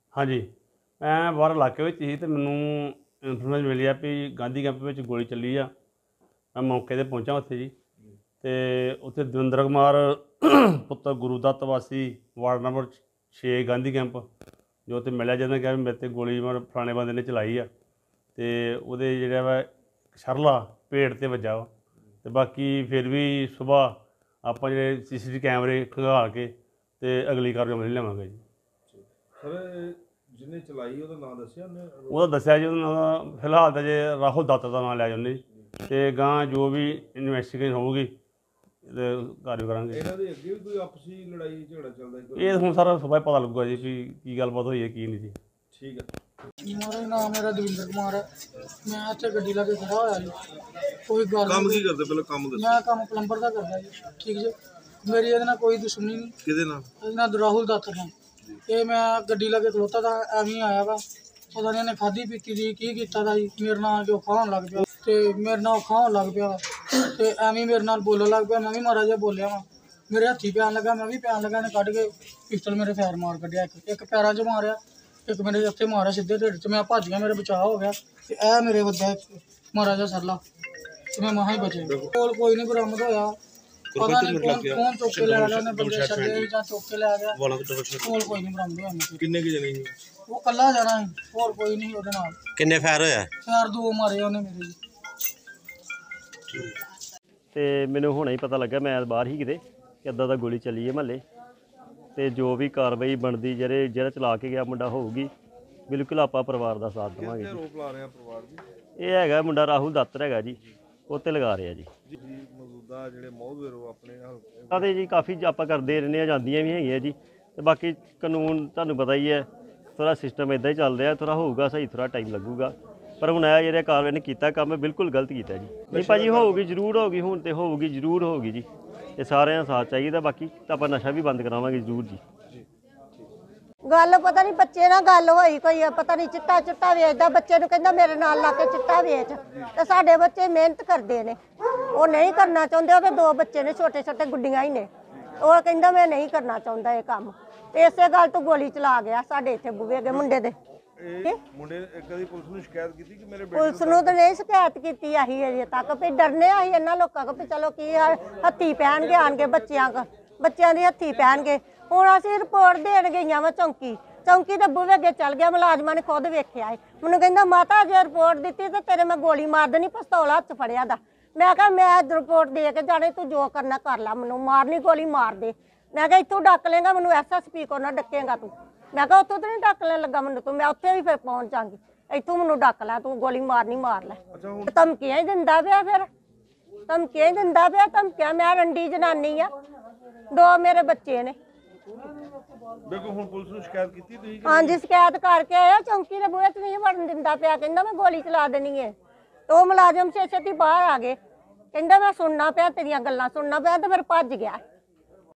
हाँ जी, मैं बाहर इलाके में ही तो मैनू इन्फॉर्मेशन मिली है भी गांधी कैंप में गोली चली आ। मैं मौके पर पहुंचा उत्थे जी, तो उत्थे दविंदर कुमार पुत्र गुरुदत्त वासी वार्ड नंबर 6 गांधी कैंप जो उत्थे मिलिया, जिन्हें कहा मेरे ते गोली फलाने बंदे ने चलाई आ, तो वो जो वा शरला पेट ते वज्जा वा। तो बाकी फिर भी सुबह आप CCTV कैमरे खंगाल के ते अगली कार्रवाई अमल लवांगे जी। सर जिन्हें चलाई ਉਹਦਾ ਨਾਮ ਦੱਸਿਆ ਉਹਨੇ? ਉਹਦਾ ਦੱਸਿਆ ਜੀ ਉਹਨਾਂ ਦਾ ਫਿਲਹਾਲ ਤਾਂ ਜੇ ਰਾਹੁਲ ਦੱਤ ਦਾ ਨਾਮ ਲਿਆ ਜਾਂਦੇ ਜੀ, ਅਤੇ ਗਾਂ ਜੋ ਵੀ ਇਨਵੈਸਟੀਗੇਸ਼ਨ ਹੋਊਗੀ ਤੇ ਕਾਰਵਾਈ ਕਰਾਂਗੇ। ਇਹਨਾਂ ਦੇ ਅੱਗੇ ਵੀ ਕੋਈ ਆਪਸੀ ਲੜਾਈ ਝਗੜਾ ਚੱਲਦਾ? ਇਹ ਹੁਣ ਸਾਰਾ ਸੁਬਾਹ ਪਤਾ ਲੱਗੂਗਾ ਜੀ ਵੀ ਕੀ ਗੱਲਬਾਤ ਹੋਈ ਹੈ ਕੀ ਨਹੀਂ ਜੀ। ਠੀਕ ਹੈ। मेरा नाम मेरा दविंदर कुमार है। मैं इतने गड्डी ला के खड़ा होया जी, कोई गल ਕੰਮ ਕੀ ਕਰਦੇ ਪਹਿਲਾਂ? ਕੰਮ ਦੱਸੋ। मैं काम प्लंबर का करदा जी। ठीक जी, मेरी ਇਹਦੇ ਨਾਲ ਕੋਈ ਦੁਸ਼ਮਣੀ ਨਹੀਂ। ਕਿਹਦੇ ਨਾਲ? ਇਹਦੇ ਨਾਲ ਰਾਹੁਲ ਦੱਤ ਨਾਲ। ਇਹ ਮੈਂ ਗੱਡੀ ਲਾ ਕੇ ਖਲੋਤਾ ਤਾਂ ਐਵੇਂ ਹੀ ਆਇਆ ਵਾ, ਪਤਾ ਨਹੀਂ ਇਹਨੇ ਖਾਧੀ ਪੀਤੀ ਦੀ ਕੀ ਕੀਤਾ ਦਾ ਜੀ, ਮੇਰੇ ਨਾਲ ਜੋ ਖਾਣ ਲੱਗ ਪਿਆ ਤੇ ਮੇਰੇ ਨਾਲ ਖਾਣ ਲੱਗ ਪਿਆ ਤੇ ਐਵੇਂ ਮੇਰੇ ਨਾਲ ਬੋਲਣ ਲੱਗ ਪਿਆ। ਮੈਂ ਵੀ ਮਾੜਾ ਜਿਹਾ ਬੋਲਿਆ ਵਾ, ਮੇਰੇ ਹੱਥੀ ਪੈਣ ਲੱਗਾ, ਮੈਂ ਵੀ ਪੈਣ ਲੱਗਾ। ਇਹਨੇ ਕੱਢ ਕੇ ਪਿਸਟਲ ਮੇਰੇ ਫੈਰ ਮਾਰ ਕੱਢਿਆ, ਇੱਕ ਪੈਰਾਂ 'ਚ ਮਾਰਿਆ, ਇੱਕ ਮੇਰੇ ਉੱਥੇ ਮਾਰਿਆ ਸਿੱਧੇ ਢਿੱਡ 'ਚ। ਮੈਂ ਭੱਜ ਗਿਆ, ਮੇਰੇ ਬਚਾਅ ਹੋ ਗਿਆ ਤੇ ਇਹ ਮੇਰੇ ਵੱਜਾ ਮਾੜਾ ਜਿਹਾ ਸਰਲਾ ਤੇ ਮੈਂ ਮਸਾਂ ਹੀ ਬਚੇ। ਕੋਲ ਕੋਈ ਨਹੀਂ ਬਰਾਮਦ ਹੋਇਆ, ਪਤਾ ਨਹੀਂ ਕੌਣ ਚੁੱਕ ਕੇ ਲੈ ਗਿਆ, ਉਹਨੇ ਬੰਦੇ ਛੱਡੇ ਜਾਂ ਚੁੱਕ ਕੇ ਲੈ ਗਿਆ। ਕੋਲ ਕੋਈ ਨਹੀਂ ਬਰਾਮਦ ਹੋਇਆ। ਕਿੰਨੇ ਕੀ ਜਣੇ ਸੀ? ਉਹ ਕੱਲਾ ਜਾਣਾ ਸੀ, ਹੋਰ ਕੋਈ ਨਹੀਂ ਉਹਦੇ ਨਾਲ। ਕਿੰਨੇ ਫਾਇਰ ਹੋਇਆ? ਫੈਰ 2 ਮਾਰੇ ਉਹਨੇ ਮੇਰੇ ਜੀ। ਤੇ ਮੈਨੂੰ ਹੁਣੇ ਹੀ ਪਤਾ ਲੱਗਾ, ਮੈਂ ਬਾਹਰ ਹੀ ਕਿਤੇ ਕਿੱਦਾਂ ਦਾ ਗੋਲੀ ਚੱਲੀ ਹੈ ਮਹੱਲੇ, ਤੇ ਜੋ ਵੀ ਕਾਰਵਾਈ ਬਣਦੀ ਜਿਹੜਾ ਚਲਾ ਕੇ ਗਿਆ ਮੁੰਡਾ ਹੋਊਗੀ, ਬਿਲਕੁਲ ਆਪਾਂ ਪਰਿਵਾਰ ਦਾ ਸਾਥ ਦੇਵਾਂਗੇ। ਆਰੋਪ ਲਾ ਰਹੇ ਆ ਪਰਿਵਾਰ ਜੀ? ਇਹ ਹੈਗਾ ਮੁੰਡਾ ਰਾਹੁਲ ਦੱਤ ਹੈਗਾ ਜੀ, ਉਹ 'ਤੇ ਲਗਾ ਰਿਹਾ ਜੀ। ਮੌਜੂਦਾ ਜਿਹੜੇ ਮੌਜੂਦ ਆਪਣੇ ਆਦੇ ਜੀ ਕਾਫੀ ਆਪਾਂ ਕਰਦੇ ਰਹਿੰਦੇ ਆ, ਜਾਂਦੀਆਂ ਵੀ ਹੈਗੀਆਂ ਜੀ। ਤੇ ਬਾਕੀ ਕਾਨੂੰਨ ਤੁਹਾਨੂੰ ਪਤਾ ਹੀ ਹੈ, ਥੋੜ੍ਹਾ ਸਿਸਟਮ ਇੱਦਾਂ ਹੀ ਚੱਲ ਰਿਹਾ, ਥੋੜ੍ਹਾ ਹੋਊਗਾ ਸਹੀ, ਥੋੜ੍ਹਾ ਟਾਈਮ ਲੱਗੂਗਾ। ਪਰ ਹੁਣ ਇਹ ਜਿਹੜਾ ਕਾਰਵਾਈ ਨੇ ਕੀਤਾ ਕੰਮ ਬਿਲਕੁਲ ਗਲਤ ਕੀਤਾ ਜੀ। ਨਹੀਂ ਭਾਜੀ ਹੋਊਗੀ, ਜ਼ਰੂਰ ਹੋਊਗੀ, ਹੁਣ ਤੇ ਹੋਊਗੀ, ਜ਼ਰੂਰ ਹੋਊਗੀ ਜੀ। ਇਹ ਸਾਰਿਆਂ ਦਾ ਸਾਥ ਚਾਹੀਦਾ, ਬਾਕੀ ਤਾਂ ਆਪਾਂ ਨਸ਼ਾ ਵੀ ਬੰਦ ਕਰਾਵਾਂਗੇ ਜ਼ਰੂਰ ਜੀ। ਗੱਲ ਪਤਾ ਨਹੀਂ ਬੱਚੇ ਨਾਲ ਗੱਲ ਹੋਈ ਕੋਈ, ਪਤਾ ਨਹੀਂ ਚਿੱਟਾ ਵੇਚਦਾ, ਬੱਚੇ ਨੂੰ ਕਹਿੰਦਾ ਮੇਰੇ ਨਾਲ ਲਾ ਕੇ ਚਿੱਟਾ ਵੇਚ। ਤੇ ਸਾਡੇ ਬੱਚੇ ਮਿਹਨਤ ਕਰਦੇ ਨੇ, ਉਹ ਨਹੀਂ ਕਰਨਾ ਚਾਹੁੰਦੇ। ਉਹਦੇ 2 ਬੱਚੇ ਨੇ, ਛੋਟੇ ਛੋਟੇ ਗੁੱਡੀਆਂ ਹੀ ਨੇ। ਉਹ ਕਹਿੰਦਾ ਮੈਂ ਨਹੀਂ ਕਰਨਾ ਚਾਹੁੰਦਾ ਇਹ ਕੰਮ, ਤੇ ਇਸੇ ਗੱਲ ਤੋਂ ਗੋਲੀ ਚਲਾ ਗਿਆ ਸਾਡੇ ਇੱਥੇ ਬੂਹੇ ਅੱਗੇ ਮੁੰਡੇ ਦੇ। ਮੁੰਡੇ ਕਦੀ ਪੁਲਿਸ ਨੂੰ ਸ਼ਿਕਾਇਤ ਕੀਤੀ ਕਿ ਮੇਰੇ ਪੁਲਿਸ ਨੂੰ ਤਾਂ ਨਹੀਂ ਸ਼ਿਕਾਇਤ ਕੀਤੀ ਅਸੀਂ ਅਜੇ ਤੱਕ, ਵੀ ਡਰਨੇ ਅਸੀਂ ਇਹਨਾਂ ਲੋਕਾਂ ਕੋਲ ਵੀ ਚਲੋ ਕੀ ਹੱਥੀ ਪਹਿਨਗੇ ਆਣਗੇ ਬੱਚਿਆਂ ਦੀ ਹੱਥੀ ਪਹਿਨਗੇ। ਹੁਣ ਅਸੀਂ ਰਿਪੋਰਟ ਦੇਣ ਗਈਆਂ ਵਾ ਚੌਂਕੀ ਦੇ ਬੂਹੇ ਅੱਗੇ ਚੱਲ ਗਿਆ, ਮੁਲਾਜ਼ਮਾਂ ਨੇ ਖੁਦ ਵੇਖਿਆ ਹੈ। ਮੈਨੂੰ ਕਹਿੰਦਾ ਮਾਤਾ ਜੇ ਰਿਪੋਰਟ ਦਿੱਤੀ ਤੇ ਤੇਰੇ ਮੈਂ ਗੋਲੀ ਮਾਰ ਦੇਣੀ, ਪਿਸਤੌਲ ਹੱਥ ਫੜਿਆ ਦਾ। ਮੈਂ ਕਿਹਾ ਮੈਂ ਰਿਪੋਰਟ ਦੇ ਕੇ ਜਾਣੇ, ਤੂੰ ਜੋ ਕਰਨਾ ਕਰ ਲੈ, ਮੈਨੂੰ ਮਾਰਨੀ ਗੋਲੀ ਮਾਰ ਦੇ। ਮੈਂ ਕਿਹਾ ਇੱਥੋਂ ਡੱਕ ਲੇਗਾ ਮੈਨੂੰ, SSP ਕੋਲ ਨਾ ਡੱਕੇਗਾ ਤੂੰ। ਮੈਂ ਕਿਹਾ ਉੱਥੋਂ ਤਾਂ ਨਹੀਂ ਡੱਕ ਲੈਣ ਲੱਗਾ ਮੈਨੂੰ ਤੂੰ, ਮੈਂ ਉੱਥੇ ਵੀ ਫਿਰ ਪਹੁੰਚ ਜਾਂਗੀ, ਇੱਥੋਂ ਮੈਨੂੰ ਡੱਕ ਲੈ, ਤੂੰ ਗੋਲੀ ਮਾਰਨੀ ਮਾਰ ਲੈ। ਧਮਕੀਆਂ ਹੀ ਦਿੰਦਾ ਪਿਆ, ਫਿਰ ਧਮਕੀਆਂ ਹੀ ਦਿੰਦਾ ਪਿਆ, ਧਮਕੀਆਂ। ਮੈਂ ਰੰਡੀ ਜਨਾਨੀ ਆ, 2 ਮੇਰੇ ਬੱਚੇ ਨੇ। ਬਿਲਕੁਲ। ਹੁਣ ਪੁਲਿਸ ਨੂੰ ਸ਼ਿਕਾਇਤ ਕੀਤੀ ਤੁਸੀਂ? ਹਾਂਜੀ ਸ਼ਿਕਾਇਤ ਕਰਕੇ ਆਇਆ, ਚੌਂਕੀ ਦੇ ਬੂਹੇ 'ਚ ਨਹੀਂ ਵੜਨ ਦਿੰਦਾ ਪਿਆ, ਕਹਿੰਦਾ ਮੈਂ ਗੋਲੀ ਚਲਾ ਦੇਣੀ ਹੈ। ਤੇ ਉਹ ਮੁਲਾਜ਼ਮ ਛੇਤੀ ਬਾਹਰ ਆ ਗਏ, ਕਹਿੰਦਾ ਮੈਂ ਸੁਣਨਾ ਪਿਆ, ਤੇਰੀਆਂ ਗੱਲਾਂ ਸੁਣਨਾ ਪਿਆ, ਤੇ ਫਿਰ ਭੱਜ ਗਿਆ।